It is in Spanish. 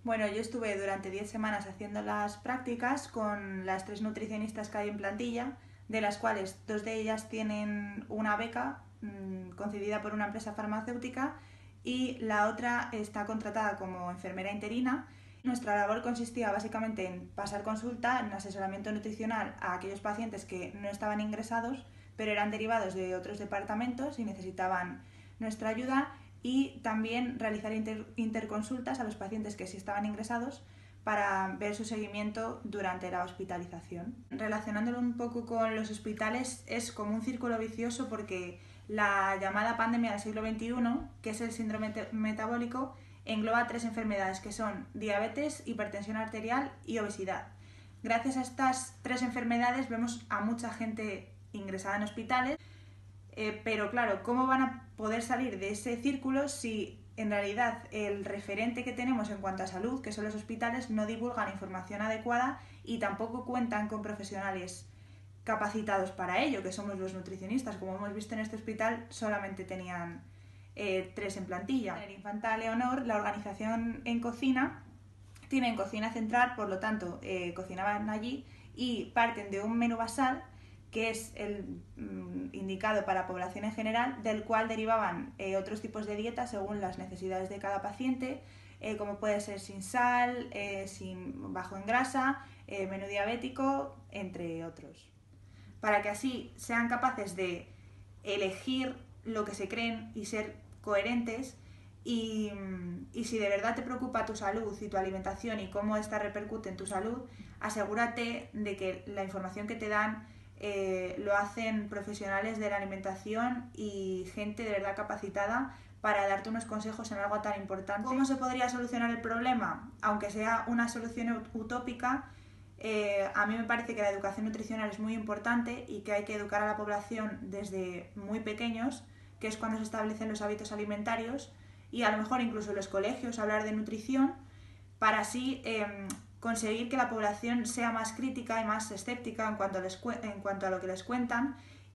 Bueno, yo estuve durante 10 semanas haciendo las prácticas con las 3 nutricionistas que hay en plantilla, de las cuales 2 de ellas tienen una beca concedida por una empresa farmacéutica y la otra está contratada como enfermera interina. Nuestra labor consistía básicamente en pasar consulta, en asesoramiento nutricional a aquellos pacientes que no estaban ingresados, pero eran derivados de otros departamentos y necesitaban nuestra ayuda, y también realizar interconsultas a los pacientes que sí estaban ingresados para ver su seguimiento durante la hospitalización. Relacionándolo un poco con los hospitales, es como un círculo vicioso porque la llamada pandemia del siglo XXI, que es el síndrome metabólico, engloba 3 enfermedades que son diabetes, hipertensión arterial y obesidad. Gracias a estas 3 enfermedades vemos a mucha gente ingresada en hospitales, pero claro, ¿cómo van a poder salir de ese círculo si en realidad el referente que tenemos en cuanto a salud, que son los hospitales, no divulgan información adecuada y tampoco cuentan con profesionales capacitados para ello, que somos los nutricionistas? Como hemos visto en este hospital, solamente tenían 3 en plantilla. En el Infanta Leonor, la organización en cocina tienen cocina central, por lo tanto cocinaban allí y parten de un menú basal que es el indicado para la población en general, del cual derivaban otros tipos de dietas según las necesidades de cada paciente, como puede ser sin sal, bajo en grasa, menú diabético, entre otros. Para que así sean capaces de elegir lo que se creen y ser coherentes. Y si de verdad te preocupa tu salud y tu alimentación y cómo esta repercute en tu salud, asegúrate de que la información que te dan lo hacen profesionales de la alimentación y gente de verdad capacitada para darte unos consejos en algo tan importante. ¿Cómo se podría solucionar el problema? Aunque sea una solución utópica, a mí me parece que la educación nutricional es muy importante y que hay que educar a la población desde muy pequeños, que es cuando se establecen los hábitos alimentarios, y a lo mejor incluso en los colegios hablar de nutrición, para así conseguir que la población sea más crítica y más escéptica en cuanto a lo que les cuentan